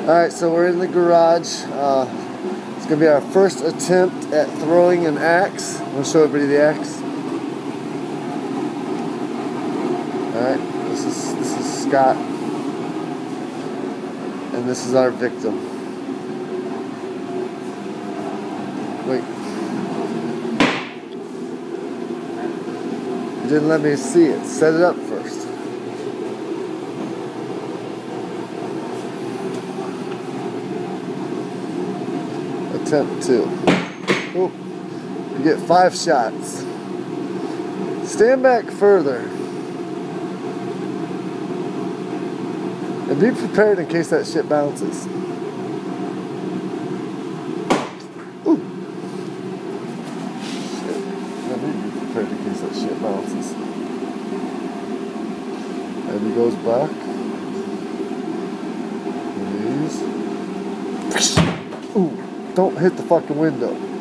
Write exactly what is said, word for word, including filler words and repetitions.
Alright, so we're in the garage. Uh, it's going to be our first attempt at throwing an axe. I'm going to show everybody the axe. Alright, this is, this is Scott. And this is our victim. Wait. You didn't let me see it. Set it up first. Attempt two. Oh, you get five shots. Stand back further. And be prepared in case that shit bounces. Ooh. Shit. I need to be prepared in case that shit bounces. And he goes back. Release. Ooh. Don't hit the fucking window.